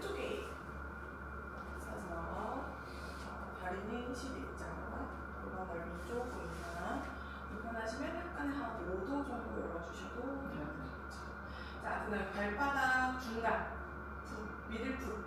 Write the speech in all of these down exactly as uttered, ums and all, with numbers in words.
끝쪽에 있어서 다리는 십일자, 골반 넓이 조금이나 불편하시면 약간의 한 오 도 정도 열어주셔도 됩니다. 자, 그다음 발바닥 중간, 풋, 미들풋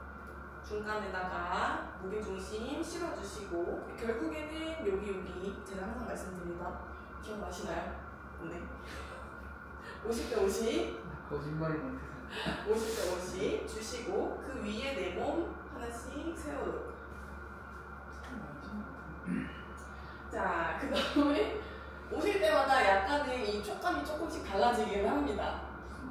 중간에다가 무게중심 실어주시고 결국에는 여기 여기 제가 항상 말씀드리던 기억나시나요? 네. 오십 대 오십 거짓말을 못해. 오십 대 오십 주시고 그 위에 내 몸 하나씩 세워놓고 자, 그 다음에 오실 때마다 약간의 이 촉감이 조금씩 달라지긴 합니다.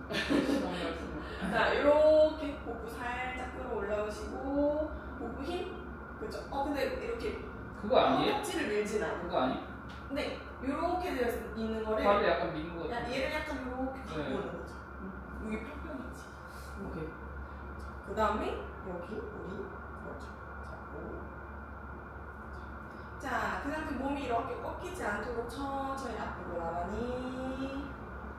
자, 이렇게 복부 살짝 끌어올라오시고 복부 힘 그죠? 어 근데 이렇게 그거 아니에요? 허벅지를 밀진 않아. 그거 아니? 네, 이렇게 되어 있는 거를 발을 약간 미는 거 야, 같아. 얘를 약간 이렇게 갖고 네. 오는 거죠. 음. 여기 평평이지. 오케이. 그 다음에 여기 우리 그렇죠. 잡고 자, 그 상태 몸이 이렇게 꺾이지 않도록 천천히 앞으로 나란히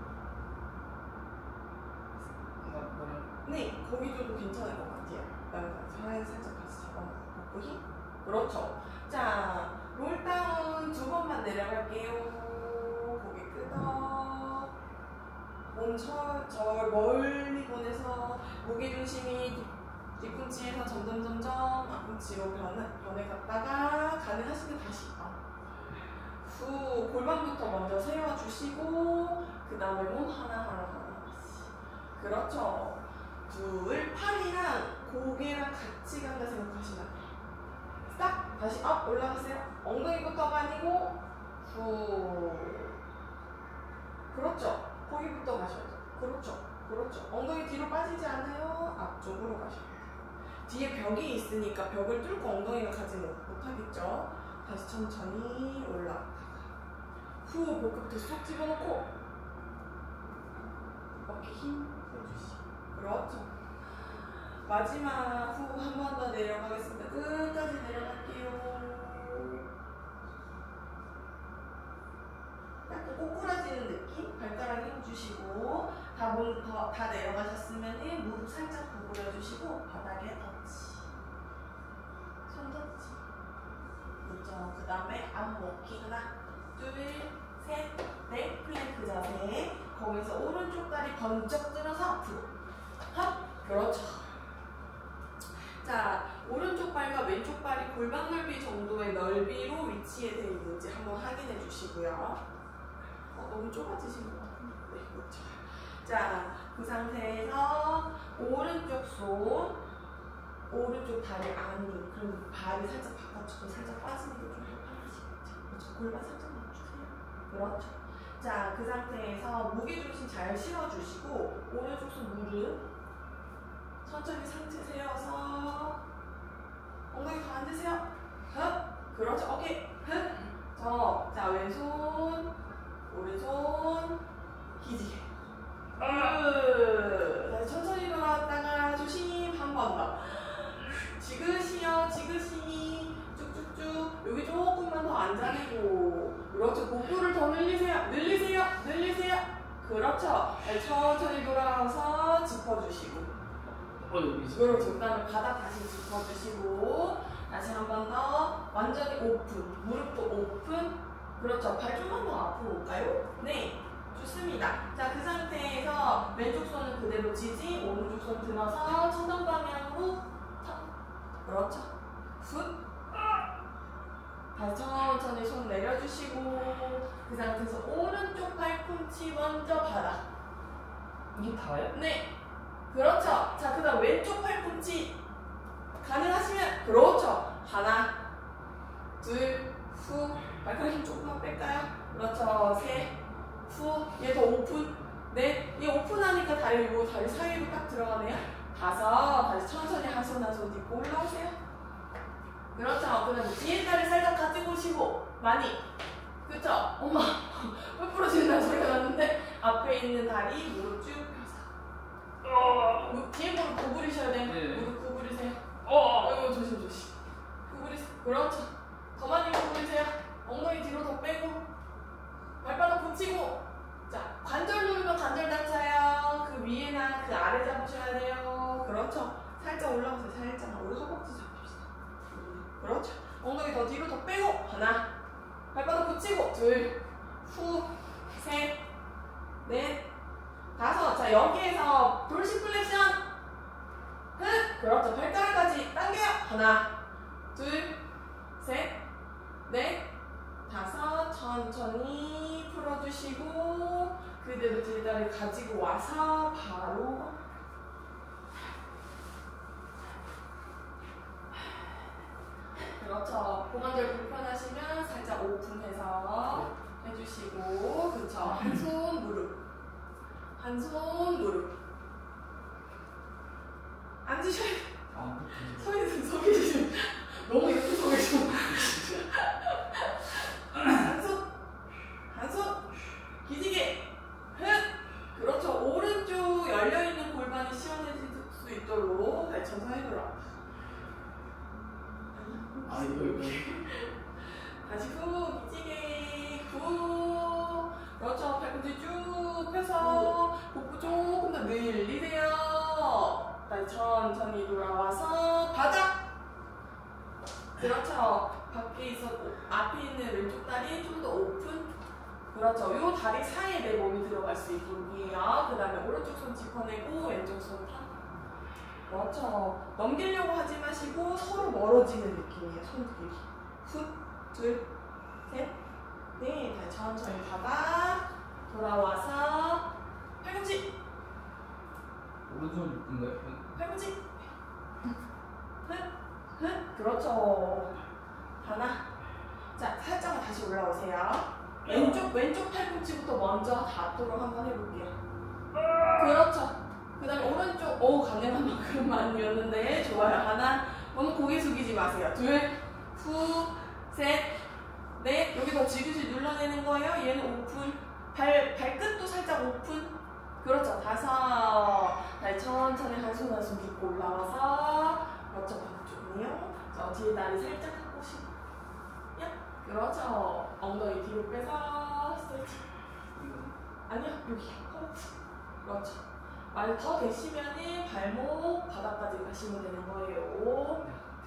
네, 거기 정도 괜찮을 것 같아요. 그다음에 살짝 다시 잡아놓고 복부 힘 그렇죠. 자, 롤다운 두 번만 내려갈게요. 고개 끄덕 몸 절, 절 멀리 보내서 무게중심이 뒤꿈치에서 점점 점점 앞꿈치로 변해, 변해갔다가 가능하시면 다시 업. 후 골반부터 먼저 세워주시고 그 다음에 몸 하나하나 하나씩 그렇죠. 둘, 팔이랑 고개랑 같이 간다 생각하시면 싹 다시 업 올라가세요. 엉덩이부터가 아니고 후 그렇죠. 거기부터 가셔야죠. 그렇죠. 그렇죠. 엉덩이 뒤로 빠지지 않아요. 앞쪽으로 가셔야 돼요. 뒤에 벽이 있으니까 벽을 뚫고 엉덩이를 가지 못하겠죠. 다시 천천히 올라갔다가 후 복부부터 쏙 집어넣고 어깨 힘 빼주시고 그렇죠. 마지막 후 한 번 더 내려가겠습니다. 끝까지 내려갈게요. 약간 꼬꾸라지는 느낌? 발가락 힘주시고 다 몸 더 다 내려가셨으면 무릎 살짝 구부려 주시고 바닥에 터치 손 터치 그렇죠. 그 다음에 앞 워킹 하나 둘셋넷 플랭크 자세 거기서 오른쪽 다리 번쩍 들어서 앞으로 합 그렇죠. 자, 오른쪽 발과 왼쪽 발이 골반 넓이 정도의 넓이로 위치에 되어 있는지 한번 확인해 주시고요. 어, 너무 좁아지신 것 같은데. 네, 그렇죠. 자, 그 상태에서 오른쪽 손, 오른쪽 다리 안으로 그럼 발이 살짝 바깥쪽으로 살짝 빠지는 게 좀 더 편하시겠죠. 그렇죠. 골반 살짝 낮추세요. 그렇죠. 자, 그 상태에서 무게중심 잘 실어주시고 오른쪽 손 무릎 천천히 상체 세워서 엉덩이 더 앉으세요. 흡 그렇죠. 오케이 흡 저 자 왼손 오른손 기지개 으 다시 천천히 일어났다가 조심 한 번 더 지그시요 지그시 쭉쭉쭉 여기 조금만 더 앉아내고 그렇죠. 복부를 더 늘리세요 늘리세요 늘리세요 그렇죠. 천천히 돌아와서 짚어주시고 어, 여기 있어. 그렇죠. 그 다음에 바닥 다시 짚어주시고 다시 한 번 더 완전히 오픈 무릎도 오픈 그렇죠. 발 좀만 더 앞으로 올까요? 네 좋습니다. 자, 그 상태에서 왼쪽 손은 그대로 지지 오른쪽 손 들어서 천정 방향으로 턴 그렇죠. 훗 다시 천천히 손 내려주시고 그 상태에서 오른쪽 팔꿈치 먼저 바닥 이게 다야? 네 그렇죠. 자, 그 다음 왼쪽 팔꿈치 가능하시면 그렇죠. 하나 둘 후 발가락 힘 조금만 뺄까요? 그렇죠. 셋 후 얘 더 오픈 넷 얘 오픈하니까 다리 요 다리 사이로 딱 들어가네요. 다섯 다시 천천히 하손 하손 딛고 올라오세요. 그렇죠. 그 다음에 뒤에 다리 살짝 가지고 오시고 많이 그렇죠. 엄마 왜 부러지는 소리가 났는데 앞에 있는 다리 무릎 쭉 펴서 어, 뒤에 무릎 구부리셔야 돼요. 네. 무릎 구부리세요. 어, 아이고 조심 조심. 구부리세요. 그렇죠. 더 많이 구부리세요. 엉덩이 뒤로 더 빼고 발바닥 붙이고 자 관절 누르면 관절 다쳐요. 그 위에나 그 아래 잡으셔야 돼요. 그렇죠. 살짝 살짝 올라가세요. 살짝. 우리 허벅지 잡힙시다. 그렇죠. 엉덩이 더 뒤로 더 빼고 하나, 발바닥 붙이고 둘, 후, 셋, 넷, 다섯. 자, 여기에서 돌식 플렉션. 흑. 그렇죠. 발가락까지 당겨요. 하나, 둘, 셋, 넷, 다섯. 천천히 풀어주시고 그대로 뒷다리 가지고 와서 바로 그렇죠. 고관절 불편하시면 살짝 오픈해서 해주시고 그렇죠. 한 손 무릎 한 손 무릎 앉으셔야 돼요. 아, 서계신 서계신 너무 예쁜 서계신 한손 한손 기지개 흑 그렇죠. 오른쪽 열려있는 골반이 시원해질 수 있도록 발 천천히 돌아 아 이거 이거. 다시 후 기지개 후 그렇죠. 팔꿈치 쭉 펴서 복부 조금 더 늘리세요. 다시 천천히 돌아와서 바닥 그렇죠. 밖에 있었고 앞에 있는 왼쪽 다리 좀 더 오픈 그렇죠. 요 다리 사이에 내 몸이 들어갈 수 있도록이에요. 그 다음에 오른쪽 손 짚어내고 왼쪽 손 타. 그렇죠. 넘기려고 하지 마시고 서로 멀어지는 느낌이에요. 손 들기. 후, 둘, 셋, 넷. 다시 천천히 바닥 돌아와서 팔꿈치 오른손 인가요? 팔꿈치 흑, 흑. 그렇죠. 하나. 자, 살짝만 다시 올라오세요. 왼쪽 왼쪽 팔꿈치부터 먼저 닿도록 한번 해볼게요. 그렇죠. 그 다음에 오른쪽 오 가능한 만큼만이었는데 좋아요. 하나. 너무 고개 숙이지 마세요. 둘, 후, 셋, 넷. 여기 더 지그시 눌러내는 거예요. 얘는 오픈. 발 발끝도 살짝 오픈. 그렇죠. 다섯. 다시 천천히 한 손 한 손 짚고 올라와서 그렇죠. 반대쪽이요. 자, 뒤에 다리 살짝 하고 싶. 야, 그렇죠. 엉덩이 뒤로 빼서 스트레치. 아니요, 여기 허벅지. 그렇죠. 만약 더 되시면은 발목 바닥까지 가시면 되는 거예요.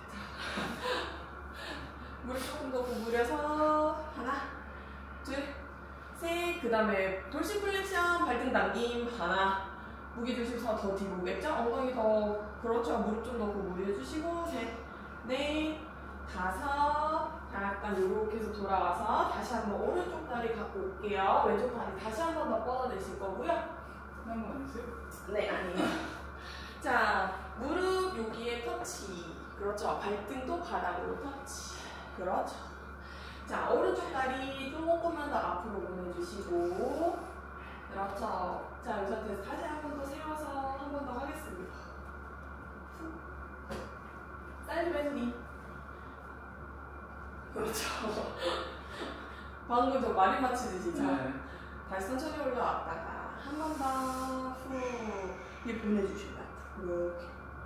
무릎 조금 더 구부려서 하나, 둘, 셋. 그 다음에 돌식 플렉션 발등 당김 하나. 무게 드시면서 더 뒤로 오겠죠? 엉덩이 더 그렇죠. 무릎 좀 더 구부려 주시고 셋, 넷, 다섯. 약간 요렇게 해서 돌아와서 다시 한번 오른쪽 다리 갖고 올게요. 왼쪽 다리 다시 한 번 더 뻗어내실 거고요. 하는 거 아니세요? 네, 아니에요. 자, 무릎 여기에 터치. 그렇죠. 발등도 바닥으로 터치. 그렇죠. 자, 오른쪽 다리 조금만 더 앞으로 보내주시고. 그렇죠. 자, 이 상태에서 다시 한 번 더 세워서 한 번 더 하겠습니다. 사이드 밴딩. 그렇죠. 방금 저 마리 맞추듯이 자, 네. 다시 천천히 올라왔다가 한 번 더 후 이렇게 보내주시면 이렇게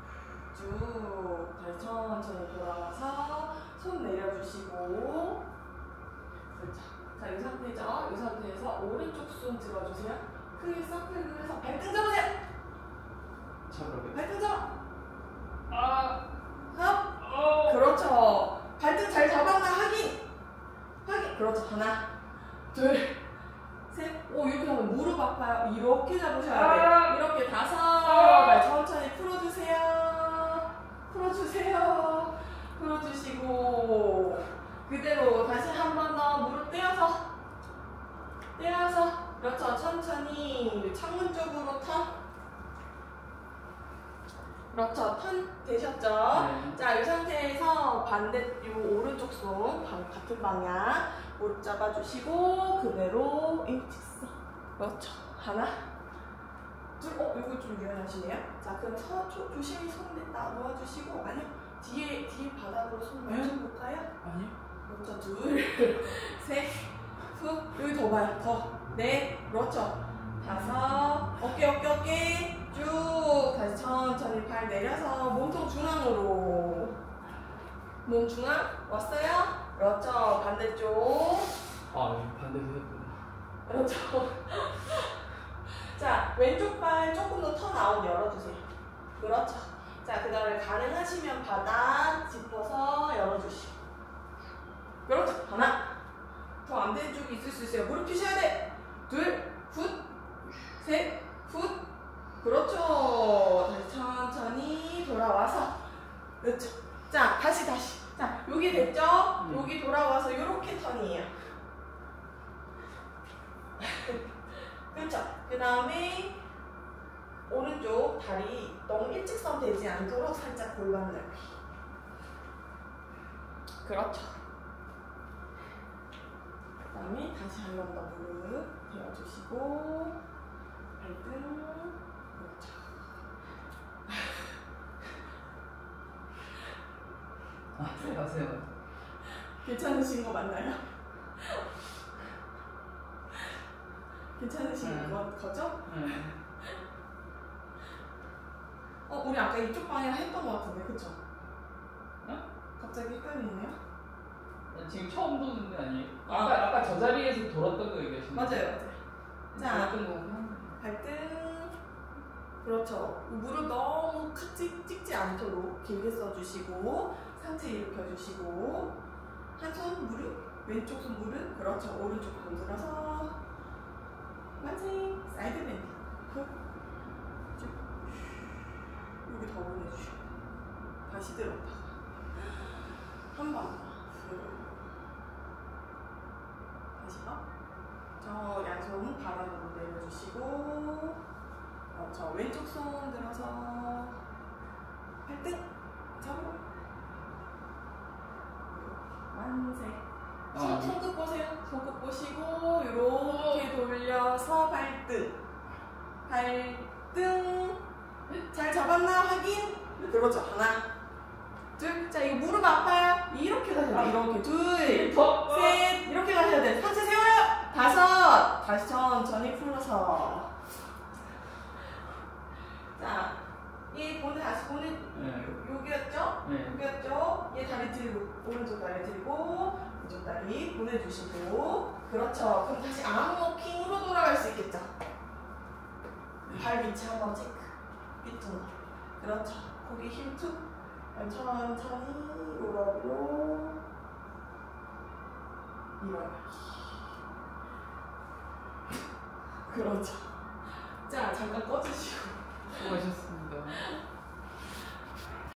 쭉 다시 천천히 돌아와서 손 내려주시고 그렇죠. 자, 이 상태죠. 이 상태에서 오른쪽 손 들어주세요. 크게 서클을 해서 발등 잡으세요. 잡으라고요? 발등 잡아. 아, 흡. 어. 그렇죠. 발등 잘 잡았나 확인. 확인. 그렇죠. 하나, 둘, 셋. 오, 이렇게 하면 무릎 아파요. 이렇게 잡으셔야 돼요. 이렇게 다섯. 발 천천히 풀어주세요. 풀어주세요. 풀어주시고 그대로 다시 한 번 더 무릎 떼어서 떼어서 그렇죠. 천천히 창문 쪽으로 턴. 그렇죠. 턴 되셨죠? 네. 자, 이 상태에서 반대 요 오른쪽 손 방, 같은 방향 무릎 잡아주시고 그대로 일직선. 그렇죠. 하나, 둘. 어, 이거 좀 유연하시네요. 자, 그럼 서, 조, 조심히 손 냈다 놓아주시고 아니요. 뒤에 뒤에 바닥으로 손 네? 먼저 볼까요? 아니요. 그렇죠. 둘, 셋, 후. 여기 더 봐요. 더. 넷. 그렇죠. 다섯. 어깨 어깨 어깨. 쭉 다시 천천히 발 내려서 몸통 중앙으로. 몸 중앙 왔어요? 그렇죠. 반대쪽. 아, 여기 반대로 했구나. 그렇죠. 자, 왼쪽 발 조금 더 턴아웃 열어주세요. 그렇죠. 자, 그 다음에 가능하시면 바닥 짚어서 열어주시고. 그렇죠. 하나. 더 안 되는 쪽이 있을 수 있어요. 무릎 펴셔야 돼. 둘, 굿, 셋, 굿. 그렇죠. 다시 천천히 돌아와서. 그렇죠. 자, 다시 다시. 자, 여기 됐죠? 음. 여기 돌아와서 이렇게 턴이에요. 그렇죠. 그 다음에 오른쪽 다리 너무 일직선 되지 않도록 살짝 골반 넓이. 그렇죠. 그 다음에 다시 한 번 더 무릎 대어주시고 발등. 그렇죠. 아, 세요, 세요. 괜찮으신 거 맞나요? 괜찮으신 네. 거, 거죠? 네. 어, 우리 아까 이쪽 방향 했던 거 같은데, 그쵸? 어? 갑자기 헷갈리네요? 지금 처음 도는 데 아니에요? 아. 아까, 아까 저 자리에서 돌았던 거 얘기하시는 맞아요, 거예요? 맞아요. 자, 돌았던 거. 발등. 그렇죠. 무릎 너무 크 찍, 찍지 않도록 길게 써주시고, 상체 일으켜주시고, 한 손 무릎, 왼쪽 손 무릎, 그렇죠. 오른쪽 손 들어서, 만세, 사이드 밴드. 후. 쭉. 여기 더 보내주시고, 다시 들었다가, 한 번 더. 다시 업. 저 양손 바닥으로 내려주시고, 그렇죠. 왼쪽 손 들어서 발등 잡고 만세. 손, 아, 손끝 보세요. 손끝 보시고 이렇게 돌려서 발등 발등 잘 잡았나 확인. 그렇죠. 하나 둘. 자, 이거 무릎 아파요. 이렇게 가셔야 돼. 이렇게 둘 더. 셋. 이렇게 가셔야 돼. 상체 세워요. 다섯. 다시 천천히 풀어서. 자, 얘 보내 다시 보내. 네. 여기였죠? 네. 여기였죠? 얘 다리 들고 오른쪽 다리 들고 왼쪽 다리 보내주시고. 그렇죠. 그럼 다시 암워킹으로 돌아갈 수 있겠죠? 발 위치 한번 체크. 삐뚤어. 그렇죠. 거기 힘 툭. 천천히 롤업으로 일어나. 그렇죠. 자, 잠깐 꺼주시고.